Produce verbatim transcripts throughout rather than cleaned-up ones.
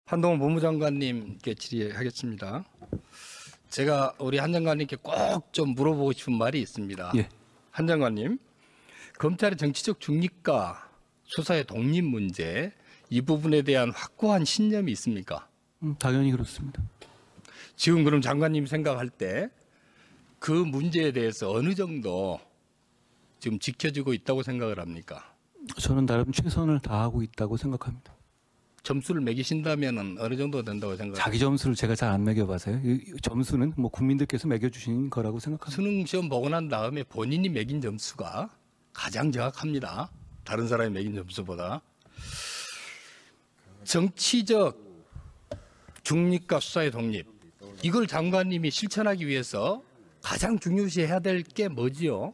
한동훈 법무장관님께 질의하겠습니다. 제가 우리 한 장관님께 꼭 좀 물어보고 싶은 말이 있습니다. 예. 한 장관님, 검찰의 정치적 중립과 수사의 독립 문제, 이 부분에 대한 확고한 신념이 있습니까? 음, 당연히 그렇습니다. 지금 그럼 장관님 생각할 때 그 문제에 대해서 어느 정도 지금 지켜지고 있다고 생각을 합니까? 저는 나름 최선을 다하고 있다고 생각합니다. 점수를 매기신다면 어느 정도 된다고 생각합니까? 자기 점수를 제가 잘 안 매겨봐서요. 이 점수는 뭐 국민들께서 매겨주신 거라고 생각합니다. 수능 시험 보고 난 다음에 본인이 매긴 점수가 가장 정확합니다. 다른 사람이 매긴 점수보다. 정치적 중립과 수사의 독립, 이걸 장관님이 실천하기 위해서 가장 중요시해야 될 게 뭐지요?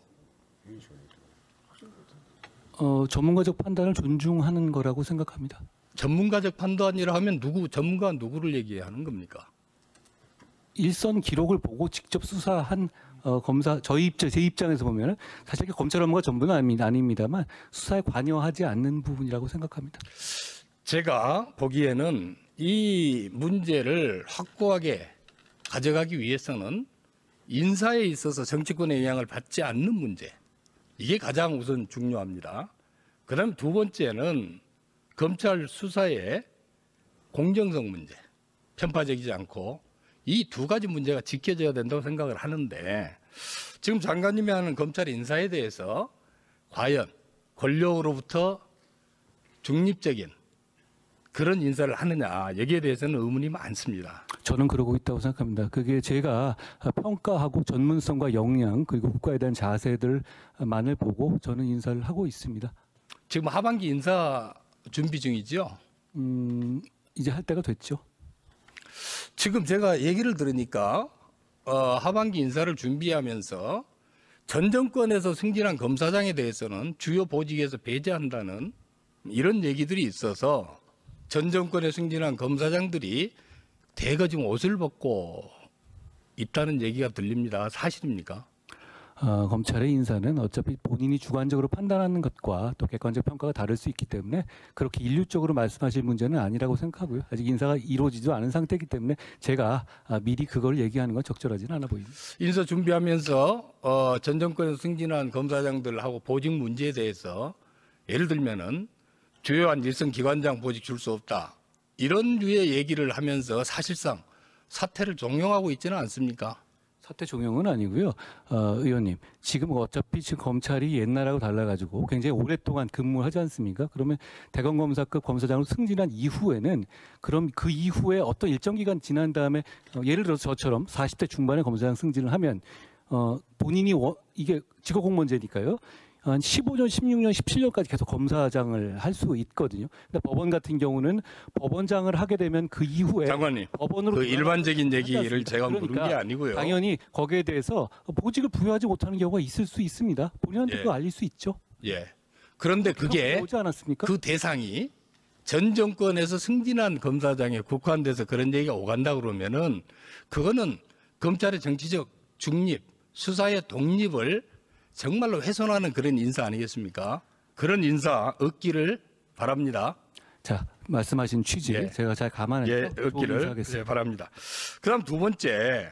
어, 전문가적 판단을 존중하는 거라고 생각합니다. 전문가적 판단이라 하면 누구 전문가가 누구를 얘기하는 겁니까? 일선 기록을 보고 직접 수사한 어, 검사 저희 입장 제 입장에서 보면은 사실 검찰 업무가 전부는 아닙니다, 아닙니다만 수사에 관여하지 않는 부분이라고 생각합니다. 제가 보기에는 이 문제를 확고하게 가져가기 위해서는 인사에 있어서 정치권의 영향을 받지 않는 문제, 이게 가장 우선 중요합니다. 그다음 두 번째는 검찰 수사의 공정성 문제, 편파적이지 않고 이 두 가지 문제가 지켜져야 된다고 생각을 하는데, 지금 장관님이 하는 검찰 인사에 대해서 과연 권력으로부터 중립적인 그런 인사를 하느냐, 여기에 대해서는 의문이 많습니다. 저는 그러고 있다고 생각합니다. 그게 제가 평가하고 전문성과 역량 그리고 국가에 대한 자세들만을 보고 저는 인사를 하고 있습니다. 지금 하반기 인사 준비 중이죠? 음, 이제 할 때가 됐죠. 지금 제가 얘기를 들으니까 어, 하반기 인사를 준비하면서 전 정권에서 승진한 검사장에 대해서는 주요 보직에서 배제한다는 이런 얘기들이 있어서 전 정권에 승진한 검사장들이 대거 지금 옷을 벗고 있다는 얘기가 들립니다. 사실입니까? 어, 검찰의 인사는 어차피 본인이 주관적으로 판단하는 것과 또 객관적 평가가 다를 수 있기 때문에 그렇게 일률적으로 말씀하실 문제는 아니라고 생각하고요. 아직 인사가 이루어지지도 않은 상태이기 때문에 제가 미리 그걸 얘기하는 건 적절하지는 않아 보입니다. 인사 준비하면서 어, 전 정권에서 승진한 검사장들하고 보직 문제에 대해서 예를 들면은 주요한 일선 기관장 보직 줄 수 없다, 이런 류의 얘기를 하면서 사실상 사퇴를 종용하고 있지는 않습니까? 사퇴 종용은 아니고요. 어, 의원님, 지금 어차피 지금 검찰이 옛날하고 달라가지고 굉장히 오랫동안 근무를 하지 않습니까? 그러면 대검검사급 검사장으로 승진한 이후에는 그럼 그 이후에 어떤 일정 기간 지난 다음에 어, 예를 들어서 저처럼 사십 대 중반에 검사장 승진을 하면 어, 본인이 워, 이게 직업공무원제니까요. 한 십오 년, 십육 년, 십칠 년까지 계속 검사장을 할 수 있거든요. 근데 법원 같은 경우는 법원장을 하게 되면 그 이후에 장관님, 법원으로 그 일반적인 얘기를 제가 그러니까 물은 게 아니고요. 당연히 거기에 대해서 보직을 부여하지 못하는 경우가 있을 수 있습니다. 본인한테 예. 그거 알릴 수 있죠. 예. 그런데 그게 오지 않았습니까? 그 대상이 전 정권에서 승진한 검사장에 국한돼서 그런 얘기가 오간다 그러면은 그거는 검찰의 정치적 중립, 수사의 독립을 정말로 훼손하는 그런 인사 아니겠습니까? 그런 인사 얻기를 바랍니다. 자, 말씀하신 취지 예. 제가 잘 감안해서 예, 얻기를 예, 바랍니다. 그다음 두 번째,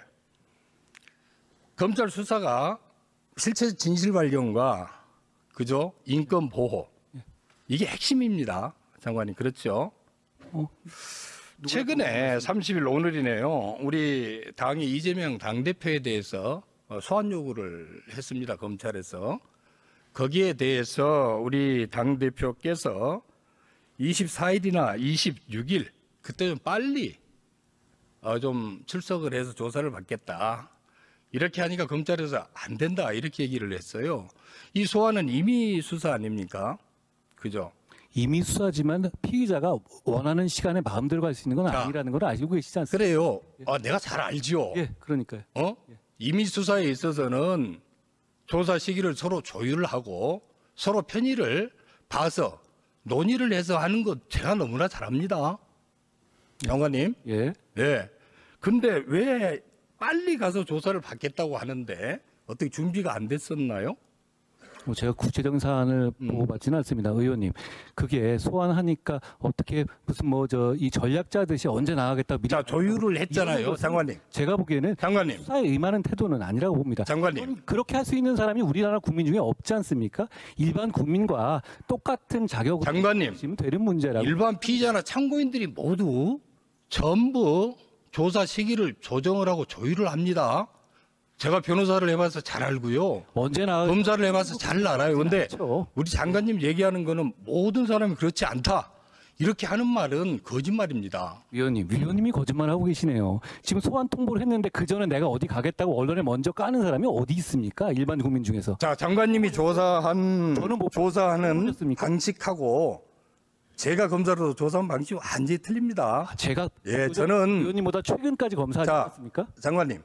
검찰 수사가 실체 진실 발견과 그죠 인권 보호, 이게 핵심입니다, 장관님. 그렇죠? 어? 최근에 삼십 일 오늘이네요. 우리 당의 이재명 당대표에 대해서 소환 요구를 했습니다, 검찰에서. 거기에 대해서 우리 당대표께서 이십사 일이나 이십육 일, 그때 좀 빨리 좀 출석을 해서 조사를 받겠다, 이렇게 하니까 검찰에서 안 된다, 이렇게 얘기를 했어요. 이 소환은 임의 수사 아닙니까? 그죠? 임의 수사지만 피의자가 원하는 시간에 마음대로 갈 수 있는 건 자, 아니라는 걸 알고 계시지 않습니까? 그래요. 아, 내가 잘 알지요. 예, 그러니까요. 어? 임의 수사에 있어서는 조사 시기를 서로 조율을 하고 서로 편의를 봐서 논의를 해서 하는 것 제가 너무나 잘합니다, 장관님. 예. 네. 근데 왜 빨리 가서 조사를 받겠다고 하는데 어떻게 준비가 안 됐었나요? 뭐 제가 구체적인 사안을 음. 보고 받지는 않습니다, 의원님. 그게 소환하니까 어떻게 무슨 뭐 저 이 전략자듯이 언제 나가겠다 미리 자, 조율을 이런 했잖아요, 것은 장관님. 제가 보기에는 장관님, 수사에 임하는 태도는 아니라고 봅니다. 장관님. 그렇게 할 수 있는 사람이 우리나라 국민 중에 없지 않습니까? 일반 국민과 똑같은 자격으로 장관님, 보시면 되는 문제라고. 일반 피의자나 참고인들이 모두 전부 조사 시기를 조정을 하고 조율을 합니다. 제가 변호사를 해봐서 잘 알고요. 언제나 검사를 해봐서 잘 알아요. 근데 그렇죠. 우리 장관님 얘기하는 거는 모든 사람이 그렇지 않다. 이렇게 하는 말은 거짓말입니다. 위원님, 위원님이 거짓말하고 계시네요. 지금 소환 통보를 했는데 그 전에 내가 어디 가겠다고 언론에 먼저 까는 사람이 어디 있습니까? 일반 국민 중에서. 자, 장관님이 조사한 저는 못 조사하는 모르겠습니까? 방식하고 제가 검사로 조사한 방식이 완전히 틀립니다. 아, 제가 예, 보자- 저는- 위원님보다 최근까지 검사하지 자, 않았습니까? 장관님,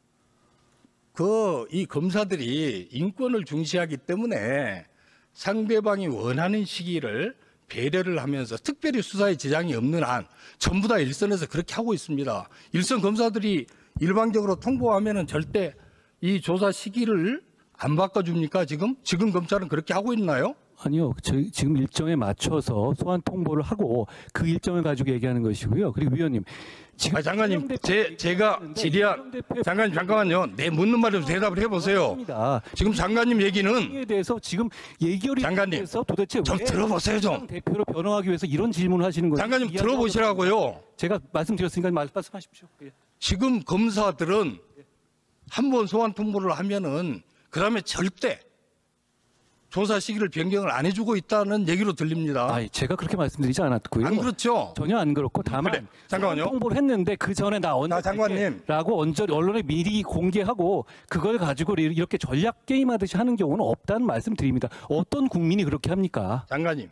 그 이 검사들이 인권을 중시하기 때문에 상대방이 원하는 시기를 배려를 하면서 특별히 수사에 지장이 없는 한 전부 다 일선에서 그렇게 하고 있습니다. 일선 검사들이 일방적으로 통보하면은 절대 이 조사 시기를 안 바꿔줍니까? 지금 지금 검찰은 그렇게 하고 있나요? 아니요. 저희 지금 일정에 맞춰서 소환 통보를 하고 그 일정을 가지고 얘기하는 것이고요. 그리고 위원님, 지금 아, 장관님, 이재명 대표 제 제가 얘기하는데 질의한 이재명 대표의 장관님 잠깐만요. 내 묻는 말에 대답을 해보세요. 입니다. 지금 장관님 얘기는 에 대해서 지금 예결위 장관님, 에서 도대체 좀 왜 들어보세요 좀. 이재명 대표로 변호하기 위해서 이런 질문을 하시는 거예요? 장관님 들어보시라고요. 제가 말씀드렸으니까 말- 말씀하십시오. 예. 지금 검사들은 한 번 소환 통보를 하면은 그다음에 절대 조사 시기를 변경을 안 해주고 있다는 얘기로 들립니다. 아, 제가 그렇게 말씀드리지 않았고요. 안 그렇죠? 전혀 안 그렇고 다만 그래, 잠깐만요. 소환 통보를 했는데 그 전에 나 언제 자, 장관님. 라고 언론에 미리 공개하고 그걸 가지고 이렇게 전략 게임하듯이 하는 경우는 없다는 말씀드립니다. 어떤 국민이 그렇게 합니까? 장관님,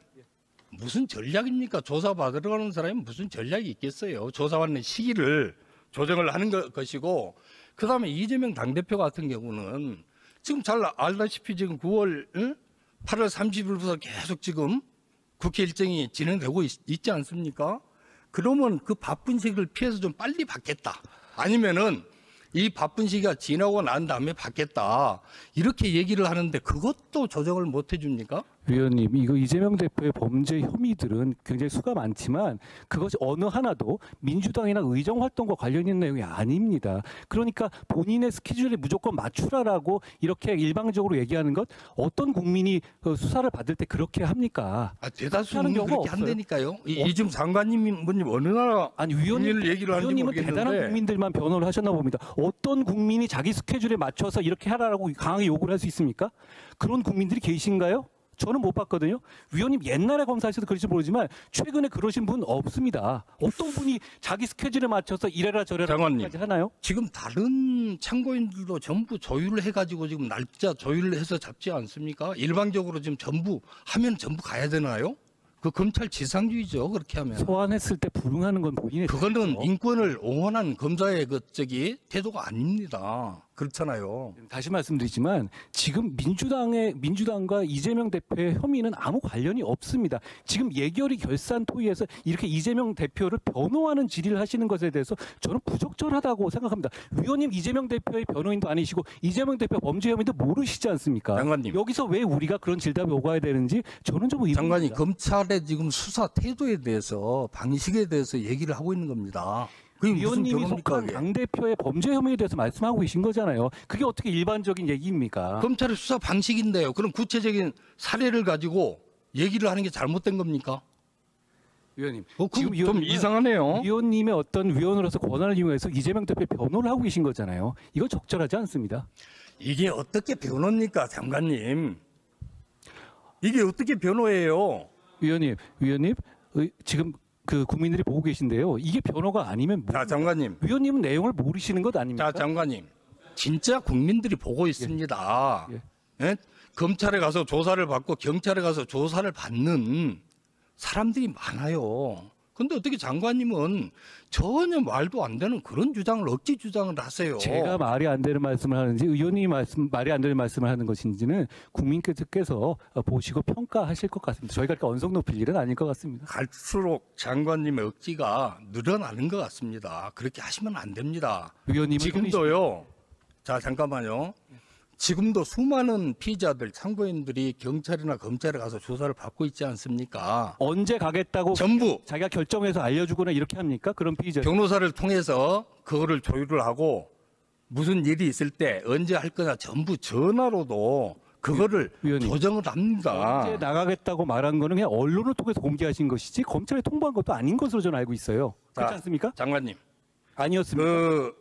무슨 전략입니까? 조사 받으러 가는 사람이 무슨 전략이 있겠어요? 조사받는 시기를 조정을 하는 것- 것이고, 그 다음에 이재명 당대표 같은 경우는 지금 잘 알다시피 지금 구월, 응? 팔월 삼십일부터 계속 지금 국회 일정이 진행되고 있, 있지 않습니까? 그러면 그 바쁜 시기를 피해서 좀 빨리 받겠다. 아니면은 이 바쁜 시기가 지나고 난 다음에 받겠다. 이렇게 얘기를 하는데 그것도 조정을 못 해줍니까? 위원님, 이거 이재명 대표의 범죄 혐의들은 굉장히 수가 많지만 그것이 어느 하나도 민주당이나 의정 활동과 관련 있는 내용이 아닙니다. 그러니까 본인의 스케줄에 무조건 맞추라라고 이렇게 일방적으로 얘기하는 것 어떤 국민이 그 수사를 받을 때 그렇게 합니까? 아, 대다수는 하는 경우가 그렇게 없어요. 한다니까요. 이, 이 지금 장관님 분님 어느 나라 아니 위원님, 국민을 얘기를 하는지 위원님은 대단한 모르겠는데 국민들만 변호를 하셨나 봅니다. 어떤 국민이 자기 스케줄에 맞춰서 이렇게 하라라고 강하게 요구를 할 수 있습니까? 그런 국민들이 계신가요? 저는 못 봤거든요. 위원님 옛날에 검사하셔도 그럴지 모르지만 최근에 그러신 분 없습니다. 어떤 분이 자기 스케줄에 맞춰서 이래라 저래라 장관님. 까지 하나요? 지금 다른 참고인들도 전부 조율을 해가지고 지금 날짜 조율을 해서 잡지 않습니까? 일방적으로 지금 전부 하면 전부 가야 되나요? 그 검찰 지상주의죠. 그렇게 하면. 소환했을 때 불응하는 건 본인의 그거는 자유죠. 인권을 옹호하는 검사의 그 저기 태도가 아닙니다. 그렇잖아요. 다시 말씀드리지만 지금 민주당의 민주당과 이재명 대표의 혐의는 아무 관련이 없습니다. 지금 예결위 결산 토의에서 이렇게 이재명 대표를 변호하는 질의를 하시는 것에 대해서 저는 부적절하다고 생각합니다. 위원님 이재명 대표의 변호인도 아니시고 이재명 대표 범죄 혐의도 모르시지 않습니까? 장관님. 여기서 왜 우리가 그런 질답을 요구해야 되는지 저는 좀 의문입니다. 장관이 검찰의 지금 수사 태도에 대해서 방식에 대해서 얘기를 하고 있는 겁니다. 그게 무슨 위원님이 변호입니까? 속한 그게? 당대표의 범죄 혐의에 대해서 말씀하고 계신 거잖아요. 그게 어떻게 일반적인 얘기입니까? 검찰의 수사 방식인데요. 그럼 구체적인 사례를 가지고 얘기를 하는 게 잘못된 겁니까? 위원님, 어, 그거 지금 좀 위원님은 이상하네요. 위원님의 어떤 위원으로서 권한을 이용해서 이재명 대표의 변호를 하고 계신 거잖아요. 이건 적절하지 않습니다. 이게 어떻게 변호입니까, 장관님? 이게 어떻게 변호예요? 위원님, 위원님, 의- 지금 그 국민들이 보고 계신데요. 이게 변호가 아니면 뭐, 자, 장관님. 위원님은 내용을 모르시는 것 아닙니까? 자, 장관님. 진짜 국민들이 보고 있습니다. 예. 예? 검찰에 가서 조사를 받고 경찰에 가서 조사를 받는 사람들이 많아요. 근데 어떻게 장관님은 전혀 말도 안 되는 그런 주장을 억지 주장을 하세요. 제가 말이 안 되는 말씀을 하는지 의원님이 말씀 말이 안 되는 말씀을 하는 것인지는 국민께서 보시고 평가하실 것 같습니다. 저희가 이렇게 언성 높일 일은 아닐 것 같습니다. 갈수록 장관님의 억지가 늘어나는 것 같습니다. 그렇게 하시면 안 됩니다. 위원님은 지금도요. 자, 잠깐만요. 지금도 수많은 피의자들, 참고인들이 경찰이나 검찰에 가서 조사를 받고 있지 않습니까? 언제 가겠다고 전부 자기가 결정해서 알려주거나 이렇게 합니까? 그런 피의자. 변호사를 통해서 그거를 조율을 하고 무슨 일이 있을 때 언제 할 거냐 전부 전화로도 그거를 위원님, 조정을 합니다. 언제 나가겠다고 말한 거는 그냥 언론을 통해서 공개하신 것이지 검찰에 통보한 것도 아닌 것으로 저는 알고 있어요. 그렇지 자, 않습니까? 장관님, 아니었습니까? 그,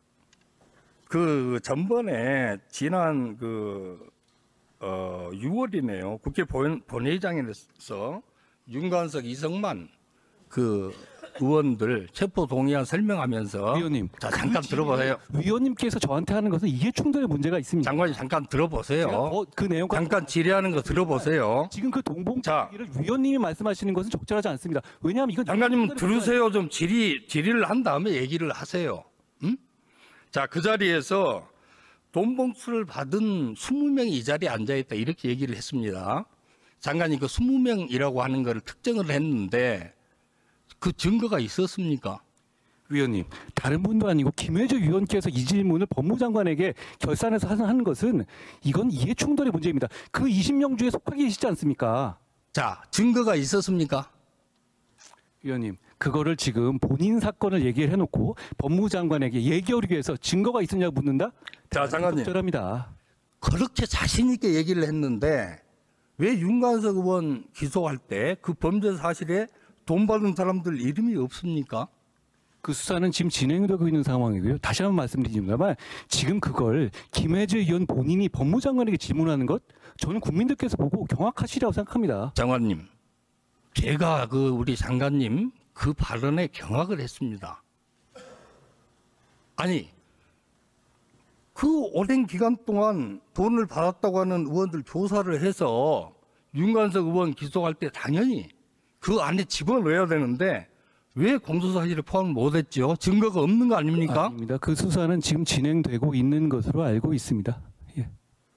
그 전번에 지난 그 어, 유월이네요. 국회 본, 본회의장에서 윤관석, 이성만 그 의원들 체포 동의안 설명하면서 위원님, 자 잠깐 들어보세요. 위원님께서 저한테 하는 것은 이해 충돌의 문제가 있습니다. 장관님 잠깐 들어보세요. 어, 그 내용 잠깐 질의하는 거 들어보세요. 지금 그 동봉 자. 얘기를 위원님이 말씀하시는 것은 적절하지 않습니다. 왜냐하면 이건 장관님 들으세요. 좀 질의 질의를 한 다음에 얘기를 하세요. 응? 자, 그 자리에서 돈 봉투를 받은 이십 명이 이 자리에 앉아 있다 이렇게 얘기를 했습니다. 장관님 그 이십 명이라고 하는 거를 특정을 했는데 그 증거가 있었습니까? 위원님, 다른 분도 아니고 김회주 위원께서 이 질문을 법무장관에게 결산해서 하는 것은 이건 이해 충돌의 문제입니다. 그 이십 명 중에 속하게 계시지 않습니까? 자, 증거가 있었습니까? 위원님, 그거를 지금 본인 사건을 얘기를 해놓고 법무장관에게 얘기하기 위해서 증거가 있었냐고 묻는다? 자, 장관님. 적절합니다. 그렇게 자신 있게 얘기를 했는데 왜 윤관석 의원 기소할 때 그 범죄 사실에 돈 받은 사람들 이름이 없습니까? 그 수사는 지금 진행되고 있는 상황이고요. 다시 한번 말씀드립니다만 지금 그걸 김혜재 의원 본인이 법무장관에게 질문하는 것 저는 국민들께서 보고 경악하시리라고 생각합니다. 장관님, 제가 그 우리 장관님 그 발언에 경악을 했습니다. 아니, 그 오랜 기간 동안 돈을 받았다고 하는 의원들 조사를 해서 윤관석 의원 기소할 때 당연히 그 안에 집어넣어야 되는데 왜 공소사실을 포함을 못했죠? 증거가 없는 거 아닙니까? 아닙니다. 그 수사는 지금 진행되고 있는 것으로 알고 있습니다. 예.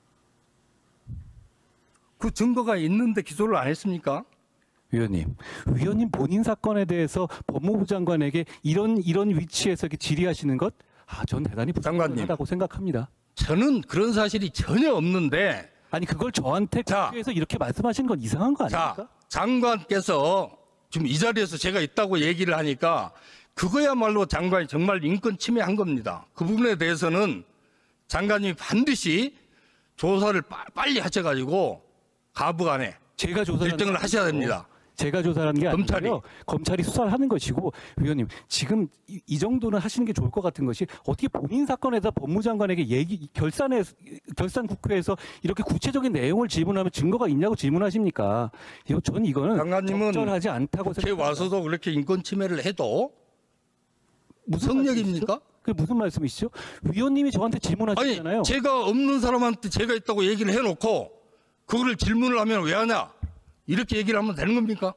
그 증거가 있는데 기소를 안 했습니까? 위원님, 위원님 본인 사건에 대해서 법무부 장관에게 이런 이런 위치에서 이렇게 질의하시는 것, 아, 전 대단히 장관님. 부당하다고 생각합니다. 저는 그런 사실이 전혀 없는데 아니 그걸 저한테 자. 국회에서 이렇게 말씀하시는 건 이상한 거 아닙니까? 자, 장관께서 지금 이 자리에서 제가 있다고 얘기를 하니까 그거야말로 장관이 정말 인권 침해한 겁니다. 그 부분에 대해서는 장관이 반드시 조사를 빠- 빨리 하셔가지고 가부 안에 제가 조사를 결정을 하는 하셔야 게 됩니다. 제가 조사하는 게 검찰이. 아니고요. 검찰이 수사를 하는 것이고 위원님 지금 이, 이 정도는 하시는 게 좋을 것 같은 것이 어떻게 본인 사건에서 법무장관에게 얘기 결산에 결산 국회에서 이렇게 구체적인 내용을 질문하면 증거가 있냐고 질문하십니까? 이거 전 이거는 장관님은 적절하지 않다고 국회 생각합니다. 와서도 그렇게 인권 침해를 해도 무슨 성역입니까? 그게 무슨 말씀이시죠? 위원님이 저한테 질문하셨잖아요. 아니, 제가 없는 사람한테 제가 있다고 얘기를 해놓고 그거를 질문을 하면 왜 하냐? 이렇게 얘기를 하면 되는 겁니까?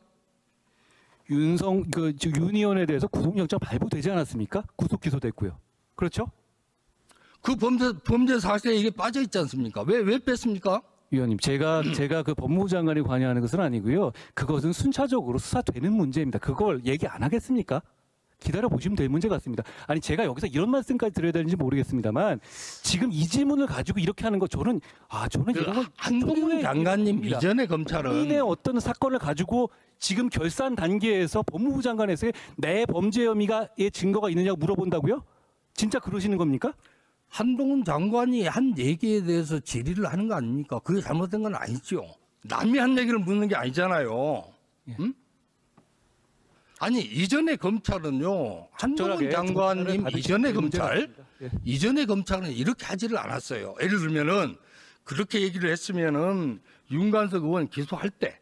윤성 그 윤 의원에 대해서 구속영장 발부되지 않았습니까? 구속 기소됐고요. 그렇죠? 그 범죄, 범죄 사실에 이게 빠져 있지 않습니까? 왜, 왜 뺐습니까? 위원님, 제가 제가 그 법무부 장관이 관여하는 것은 아니고요. 그것은 순차적으로 수사되는 문제입니다. 그걸 얘기 안 하겠습니까? 기다려 보시면 될 문제 같습니다. 아니 제가 여기서 이런 말씀까지 드려야 되는지 모르겠습니다만 지금 이 질문을 가지고 이렇게 하는 거 저는 아 저는 이런 건 한동훈 장관님 이전의 검찰은 본인의 어떤 사건을 가지고 지금 결산 단계에서 법무부 장관에서 내 범죄 혐의가의 증거가 있느냐고 물어본다고요? 진짜 그러시는 겁니까? 한동훈 장관이 한 얘기에 대해서 질의를 하는 거 아닙니까? 그게 잘못된 건 아니죠. 남이 한 얘기를 묻는 게 아니잖아요. 응? 아니 이전의 검찰은요. 한동훈 장관님 이전의 검찰, 예. 이전의 검찰은 이렇게 하지를 않았어요. 예를 들면은 그렇게 얘기를 했으면은 윤관석 의원 기소할 때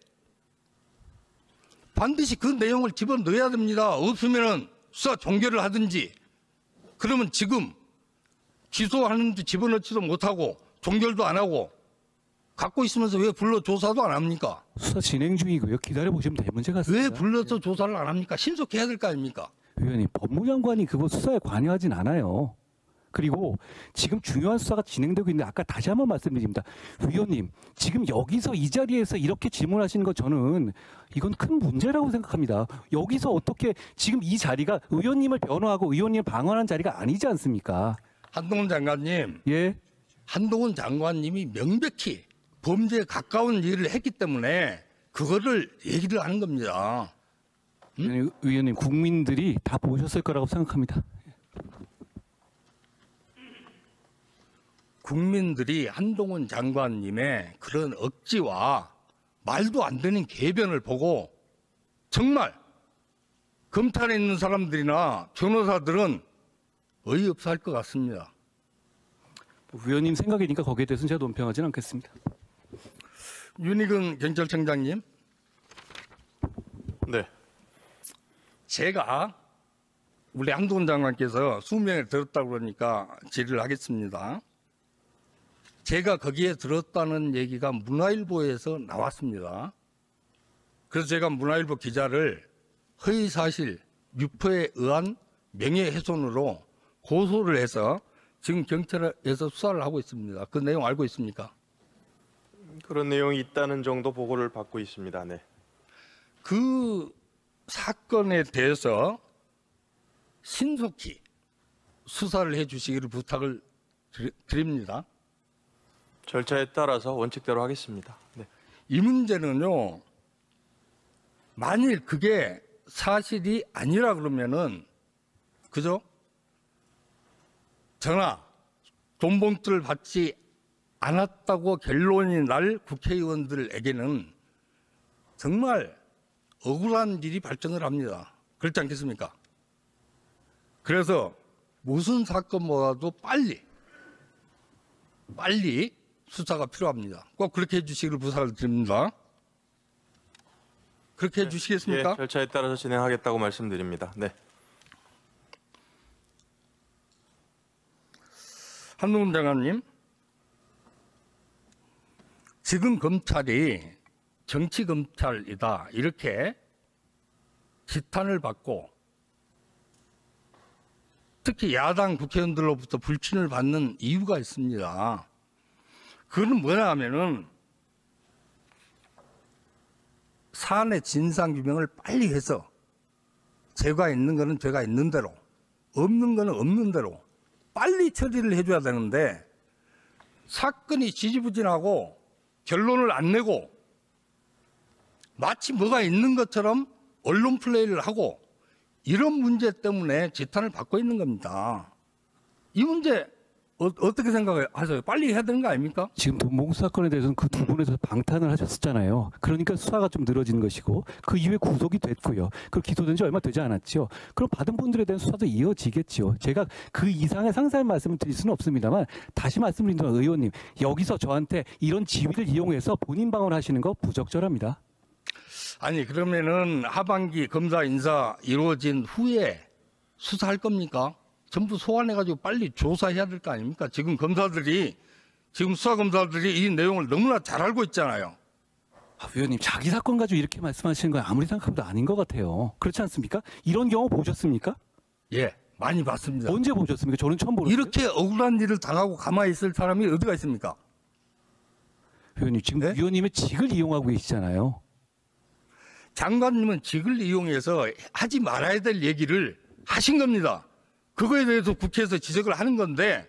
반드시 그 내용을 집어넣어야 됩니다. 없으면은 수사 종결을 하든지 그러면 지금 기소하는데 집어넣지도 못하고 종결도 안 하고 갖고 있으면서 왜 불러 조사도 안 합니까? 수사 진행 중이고요. 기다려 보시면 될 문제 같습니다. 왜 불러서 조사를 안 합니까? 신속해야 될 거 아닙니까? 위원님, 법무장관이 그거 수사에 관여하진 않아요. 그리고 지금 중요한 수사가 진행되고 있는데 아까 다시 한번 말씀드립니다. 위원님, 지금 여기서 이 자리에서 이렇게 질문하시는 거 저는 이건 큰 문제라고 생각합니다. 여기서 어떻게 지금 이 자리가 의원님을 변호하고 의원님을 방어하는 자리가 아니지 않습니까? 한동훈 장관님, 예. 한동훈 장관님이 명백히 범죄에 가까운 일을 했기 때문에 그거를 얘기를 하는 겁니다. 음? 의원님, 국민들이 다 보셨을 거라고 생각합니다. 국민들이 한동훈 장관님의 그런 억지와 말도 안 되는 궤변을 보고 정말 검찰에 있는 사람들이나 변호사들은 어이없어 할 것 같습니다. 의원님 생각이니까 거기에 대해서는 제가 논평하지는 않겠습니다. 윤희근 경찰청장님, 네. 제가 우리 한동훈 장관께서 수명을 들었다고 그러니까 질의를 하겠습니다. 제가 거기에 들었다는 얘기가 문화일보에서 나왔습니다. 그래서 제가 문화일보 기자를 허위사실 유포에 의한 명예훼손으로 고소를 해서 지금 경찰에서 수사를 하고 있습니다. 그 내용 알고 있습니까? 그런 내용이 있다는 정도 보고를 받고 있습니다. 네. 그 사건에 대해서 신속히 수사를 해 주시기를 부탁을 드리- 드립니다. 절차에 따라서 원칙대로 하겠습니다. 네. 이 문제는요, 만일 그게 사실이 아니라 그러면은, 그죠? 전화, 돈 봉투를 받지 않았다고 결론이 날 국회의원들에게는 정말 억울한 일이 발생을 합니다. 그렇지 않겠습니까? 그래서 무슨 사건보다도 빨리, 빨리 수사가 필요합니다. 꼭 그렇게 해주시기를 부탁을 드립니다. 그렇게 해주시겠습니까? 예, 절차에 따라서 진행하겠다고 말씀드립니다. 네. 한동훈 장관님, 지금 검찰이 정치 검찰이다 이렇게 지탄을 받고 특히 야당 국회의원들로부터 불친을 받는 이유가 있습니다. 그건 뭐냐 하면은 사안의 진상규명을 빨리 해서 죄가 있는 거는 죄가 있는 대로, 없는 거는 없는 대로 빨리 처리를 해줘야 되는데 사건이 지지부진하고 결론을 안 내고 마치 뭐가 있는 것처럼 언론 플레이를 하고 이런 문제 때문에 지탄을 받고 있는 겁니다. 이 문제 어, 어떻게 생각하세요? 빨리 해야 되는 거 아닙니까? 지금 돈봉투 사건에 대해서는 그 두 분에서 방탄을 하셨었잖아요. 그러니까 수사가 좀 늘어진 것이고 그 이후에 구속이 됐고요. 그 기소된 지 얼마 되지 않았죠. 그럼 받은 분들에 대한 수사도 이어지겠죠. 제가 그 이상의 상세한 말씀을 드릴 수는 없습니다만 다시 말씀드리면 의원님, 여기서 저한테 이런 지위를 이용해서 본인 방어를 하시는 거 부적절합니다. 아니 그러면은 하반기 검사 인사 이루어진 후에 수사할 겁니까? 전부 소환해가지고 빨리 조사해야 될 거 아닙니까? 지금 검사들이, 지금 수사검사들이 이 내용을 너무나 잘 알고 있잖아요. 아, 의원님, 자기 사건 가지고 이렇게 말씀하시는 건 아무리 생각해도 아닌 것 같아요. 그렇지 않습니까? 이런 경우 보셨습니까? 예, 많이 봤습니다. 언제 보셨습니까? 저는 처음 보는데. 이렇게 억울한 일을 당하고 가만히 있을 사람이 어디가 있습니까? 의원님, 지금 네? 위원님의 직을 이용하고 계시잖아요. 장관님은 직을 이용해서 하지 말아야 될 얘기를 하신 겁니다. 그거에 대해서 국회에서 지적을 하는 건데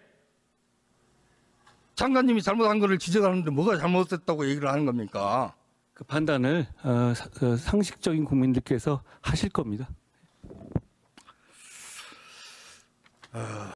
장관님이 잘못한 거를 지적하는데 뭐가 잘못됐다고 얘기를 하는 겁니까? 그 판단을 어, 사- 그 상식적인 국민들께서 하실 겁니다.